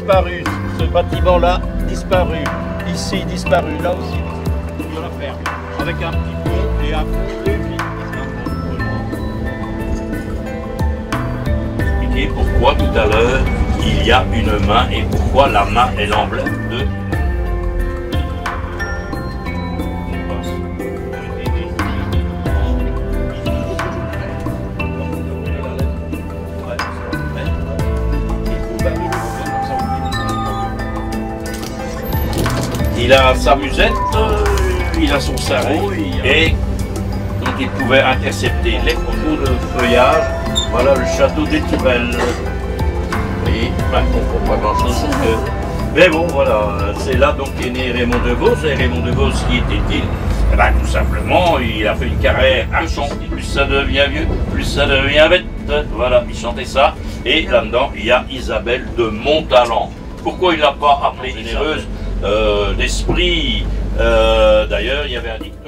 disparu. Ce bâtiment-là, disparu. Ici, disparu. Là aussi, sur la ferme. Avec un petit pont et un levier. Expliquer pourquoi tout à l'heure il y a une main et pourquoi la main est l'emblème de. Il a sa musette, il a son sarrau, et donc il pouvait intercepter les coups de feuillage. Voilà le château d'Étivel. Et on ne voit pas grand chose. Mais bon, voilà, c'est là donc qu'est né Raymond Devos. Et Raymond Devos, qui était-il? Eh ben, tout simplement, il a fait une carrière à chanter. Plus ça devient vieux, plus ça devient bête. Voilà, il chantait ça. Et là-dedans, il y a Isabelle de Montalent. Pourquoi il ne l'a pas appelée généreuse d'esprit? D'ailleurs, il y avait un dicton.